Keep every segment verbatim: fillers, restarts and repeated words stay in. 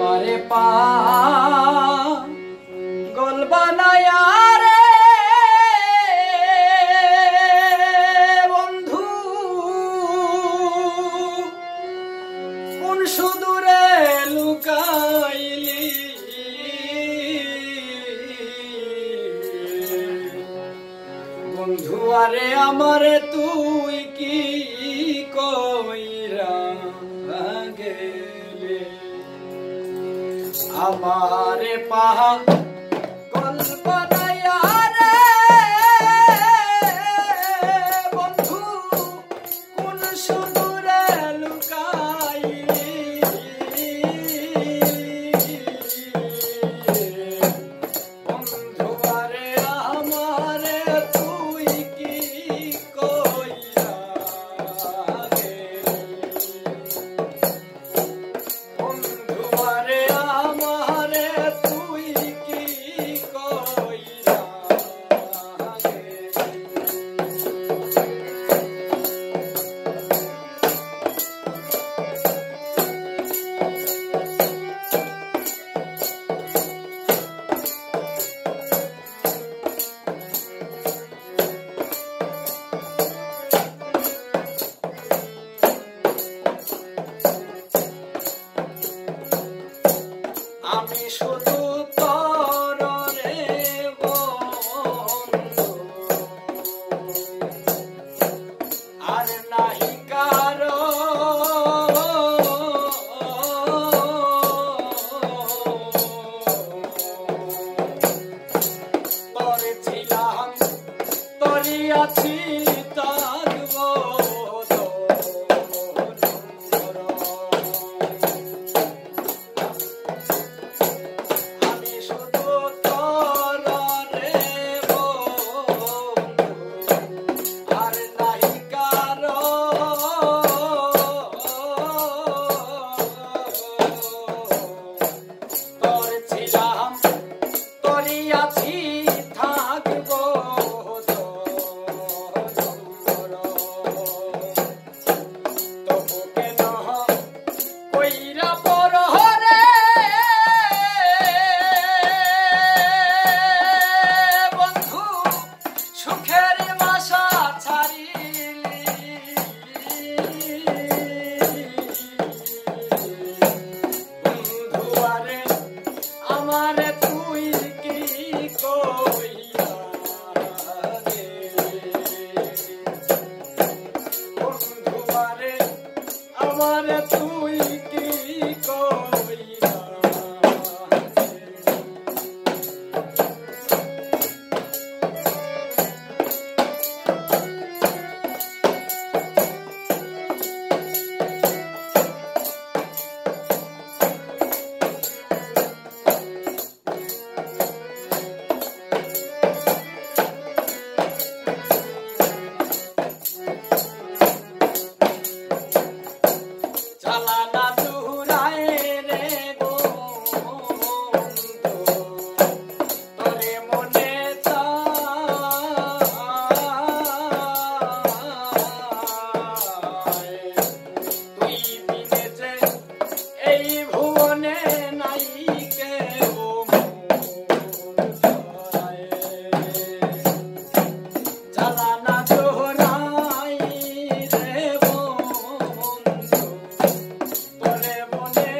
আমারে পাগল বানায়া রে বন্ধু কোন সুদূরে লুকাইলি বন্ধু আরে আমারে তুই কি কইরা গেলে আমারে পাগল বানায়া রে বন্ধু কোন সুদূরে লুকাইলি বন্ধু আরে আমারে তুই কি কইরা গেলি বন্ধু আরে আমারে তুই কি কইরা গেলি আমি শুধু তোর রে বন্ধু আর নাহি কারো তোর ছিলাম তোরই আছি থাকবো আমি শুধু তোর রে বন্ধু আর নাহি কারো তোর ছিলাম তোরই আছি থাকবো তবু কেন কইরা পর রে বন্ধু সুখের বাসা ছাড়িলি বন্ধু আরে আমারে তুই কি কইরা গেলি বন্ধু আরে আমারে তুই কি কইরা চালানা দুরায় রে বন্ধু তোরে মনে চায় তুই বিনে যে এই ভুবনে নাই কেউ মন ধরায় চালানা দুরায় রে বন্ধু তোরে মনে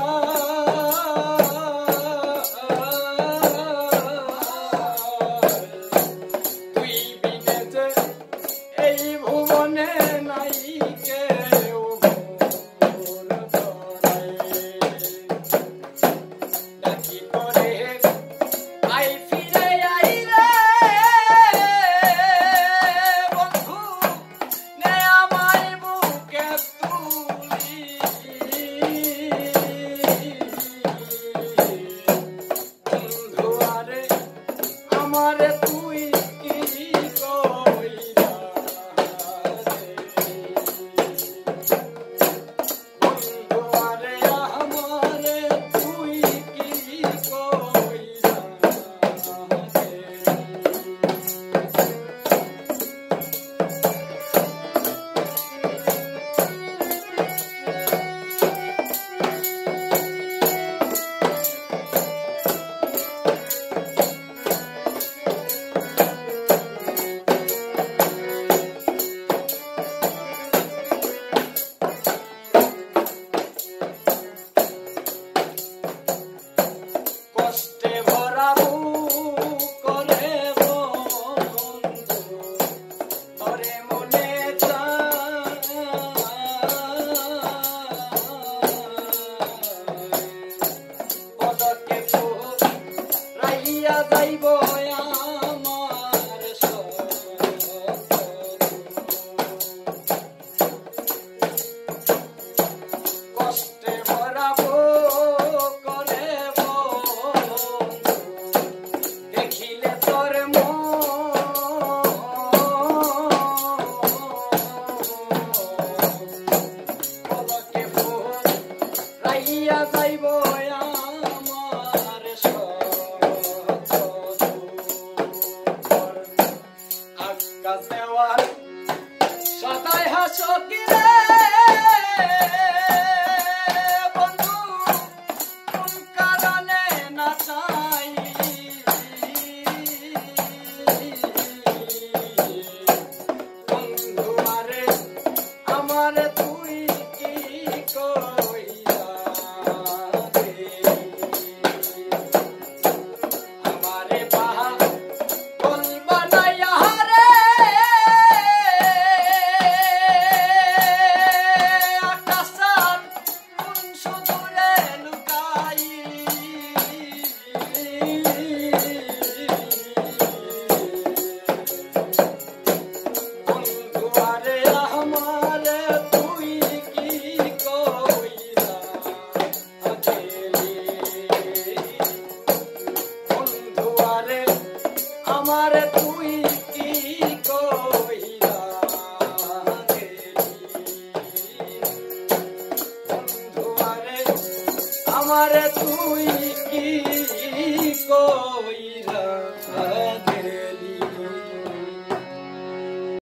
চায় তুই বিনে যে এই ভুবনে নাই কেউ মন ধরায় যাইব আমার শত দূর। আকাশ দেওয়ার সদাই হাসো কিরে বন্ধু, কোন কারণে না চাই বন্ধু আরে আমার তুই কি কইরা দিলি? আমারে পাগল বানাইয়া রে আকাশান কোন সুদূরে লুকাইলি? বন্ধু আরে আমারে তুই কি কইরা দিলি? বন্ধু আরে আমারে তুই কি কইরা দিলি? বন্ধু আরে আমারে তুই